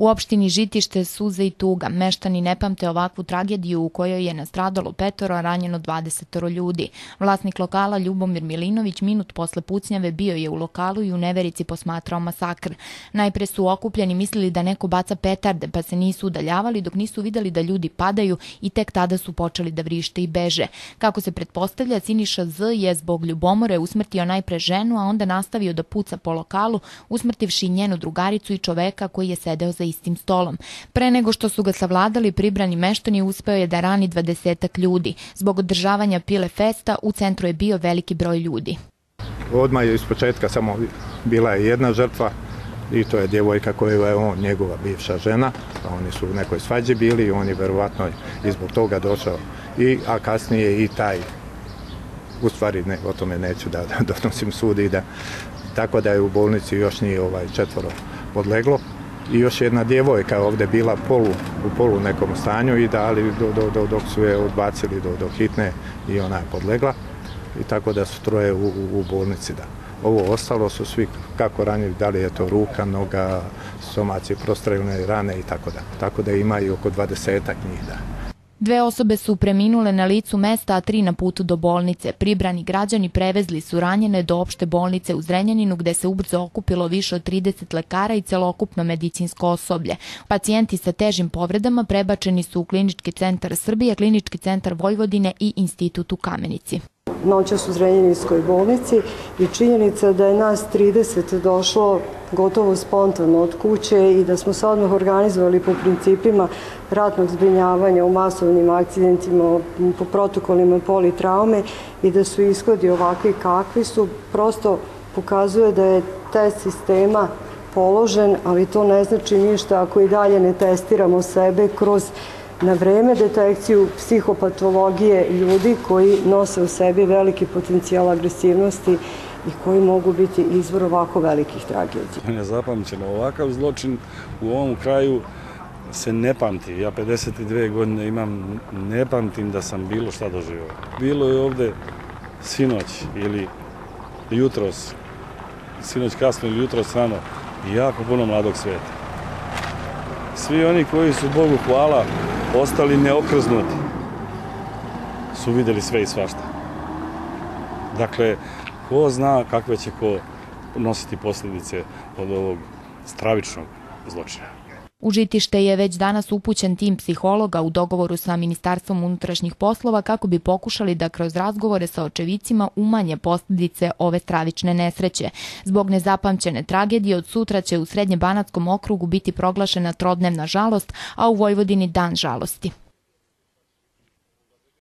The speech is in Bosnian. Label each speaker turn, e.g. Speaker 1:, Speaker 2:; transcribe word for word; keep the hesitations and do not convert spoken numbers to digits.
Speaker 1: U opštini Žitište suze i tuga. Meštani ne pamte ovakvu tragediju u kojoj je nastradalo petoro, a ranjeno dvadesetoro ljudi. Vlasnik lokala Ljubomir Milinović minut posle pucnjave bio je u lokalu i u neverici posmatrao masakr. Najpre su okupljeni mislili da neko baca petarde, pa se nisu udaljavali dok nisu videli da ljudi padaju i tek tada su počeli da vrište i beže. Kako se pretpostavlja, Siniša Z je zbog ljubomore usmrtio najpre ženu, a onda nastavio da puca po lokalu, usmrtivši njenu drugaricu i čoveka koji je sedeo za istim stolom. Pre nego što su ga savladali, pribrani meštani, uspeo je da rani dvadesetak ljudi. Zbog održavanja pile festa u centru je bio veliki broj ljudi.
Speaker 2: Odmah je iz početka samo bila je jedna žrtva i to je djevojka koja je on, njegova bivša žena. Oni su u nekoj svađi bili i on je verovatno i zbog toga došao. I, a kasnije i taj, u stvari ne, o tome neću da, da donosim sud i da, tako da je u bolnici još nije ovaj četvoro podleglo. I još jedna djevojka ovdje bila polu, u polu nekom stanju i dali do, do, do, dok su je odbacili do, do hitne i ona je podlegla. I tako da su troje u, u, u bolnici. Da. Ovo ostalo su svi kako ranjivi, da li je to ruka, noga, stomaci, prostreljne rane i tako da. Tako da ima i oko dvadesetak njih. Da.
Speaker 1: Dve osobe su preminule na licu mesta, a tri na putu do bolnice. Pribrani građani prevezli su ranjene do opšte bolnice u Zrenjaninu, gde se ubrzo okupilo više od trideset lekara i celokupno medicinsko osoblje. Pacijenti sa težim povredama prebačeni su u Klinički centar Srbije, Klinički centar Vojvodine i Institut u Kamenici.
Speaker 3: Noćas u Zrenjaninskoj bolnici i činjenica da je nas trideset došlo gotovo spontano od kuće i da smo se odmah organizovali po principima ratnog zbrinjavanja u masovnim akcidentima, po protokolima politraume i da su ishodi ovakvi kakvi su, prosto pokazuje da je test sistema položen, ali to ne znači ništa ako i dalje ne testiramo sebe kroz na vreme detekciju psihopatologije ljudi koji nose u sebi veliki potencijal agresivnosti i koji mogu biti izvor ovako velikih tragedija.
Speaker 4: Nezapamćeno, ovakav zločin u ovom kraju se ne pamti. Ja pedeset dve godine imam, ne pamtim da sam bilo šta doživio. Bilo je ovde sinoć ili jutros, sinoć kasno ili jutros rano, jako puno mladog sveta. Svi oni koji su, Bogu hvala, ostali neokrznuti, su vidjeli sve i svašta. Dakle, ko zna kakve će ko nositi posljedice od ovog stravičnog zločina.
Speaker 1: U Žitište je već danas upućen tim psihologa u dogovoru sa Ministarstvom unutrašnjih poslova kako bi pokušali da kroz razgovore sa očevicima umanje posljedice ove stravične nesreće. Zbog nezapamćene tragedije od sutra će u Srednjebanatskom okrugu biti proglašena trodnevna žalost, a u Vojvodini dan žalosti.